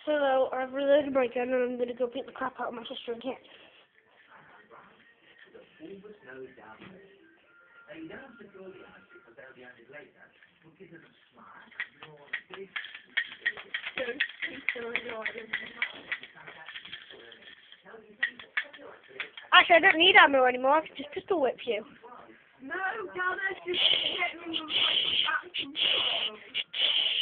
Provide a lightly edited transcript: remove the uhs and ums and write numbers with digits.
So I've reloaded my gun and I'm going to go beat the crap out of my sister again. Actually, I don't need ammo anymore. I can just pistol whip you. No, Dad, just get me